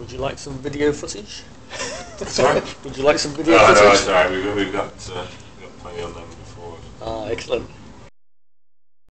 Would you like some video footage? Sorry? Would you like some video No, footage? no, it's alright. We've got plenty on them before. Ah, excellent.